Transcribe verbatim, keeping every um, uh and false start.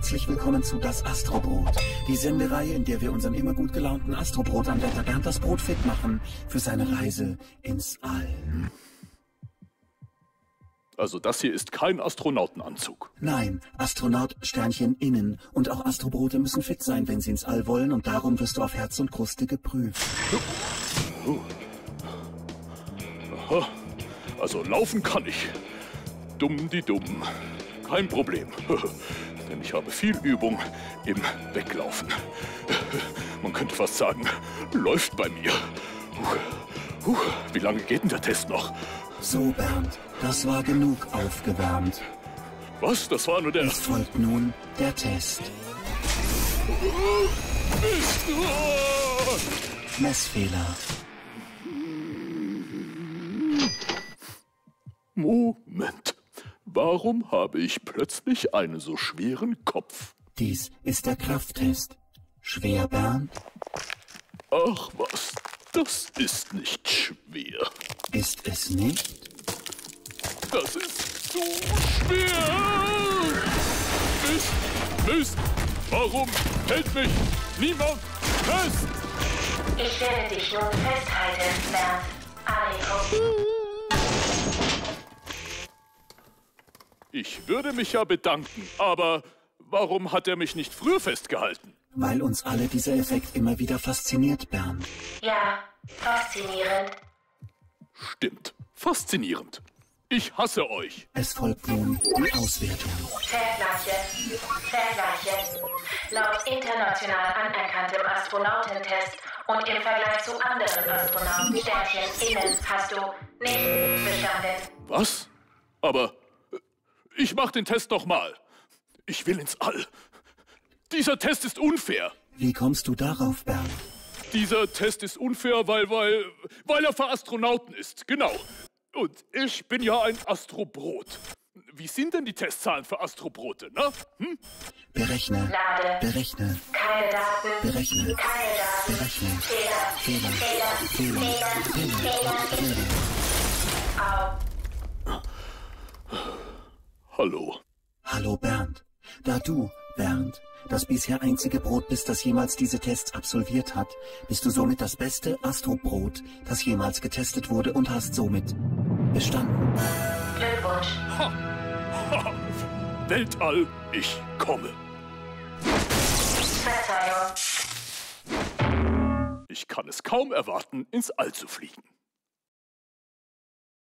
Herzlich willkommen zu Das Astrobrot, die Sendereihe, in der wir unseren immer gut gelaunten Astrobrot-Anwärter Bernd das Brot fit machen für seine Reise ins All. Also das hier ist kein Astronautenanzug. Nein, Astronaut, Sternchen, innen. Und auch Astrobrote müssen fit sein, wenn sie ins All wollen. Und darum wirst du auf Herz und Kruste geprüft. Oh. Aha. Also laufen kann ich. Dumm die dumm. Kein Problem. Denn ich habe viel Übung im Weglaufen. Man könnte fast sagen, läuft bei mir. Puh. Wie lange geht denn der Test noch? So, Bernd, das war genug aufgewärmt. Was? Das war nur der... Es folgt nun der Test. Messfehler. Moment. Warum habe ich plötzlich einen so schweren Kopf? Dies ist der Krafttest. Schwer, Bernd? Ach was, das ist nicht schwer. Ist es nicht? Das ist zu schwer! Mist, Mist! Warum hält mich niemand fest? Ich werde dich nun festhalten, Bernd. Aniko. Ich würde mich ja bedanken, aber warum hat er mich nicht früher festgehalten? Weil uns alle dieser Effekt immer wieder fasziniert, Bernd. Ja, faszinierend. Stimmt, faszinierend. Ich hasse euch. Es folgt nun die Auswertung. Vergleiche. Vergleiche. Laut international anerkanntem Astronautentest und im Vergleich zu anderen Astronauten Sternchen innen hast du nicht bestanden. Was? Aber ich mach den Test nochmal. Ich will ins All. Dieser Test ist unfair. Wie kommst du darauf, Bernd? Dieser Test ist unfair, weil, weil, weil er für Astronauten ist. Genau. Und ich bin ja ein Astrobrot. Wie sind denn die Testzahlen für Astrobrote, ne? Hm? Berechne. Lade. Berechne. Keine Daten. Berechne. Keine Daten. Berechne. Fehler. Fehler. Fehler. Fehler. Fehler. Fehler. Fehler. Au. Hallo. Hallo, Bernd. Da du, Bernd, das bisher einzige Brot bist, das jemals diese Tests absolviert hat, bist du somit das beste Astrobrot, das jemals getestet wurde und hast somit bestanden. Glückwunsch. Ha. Ha. Weltall, ich komme. Verzeihung. Ich kann es kaum erwarten, ins All zu fliegen.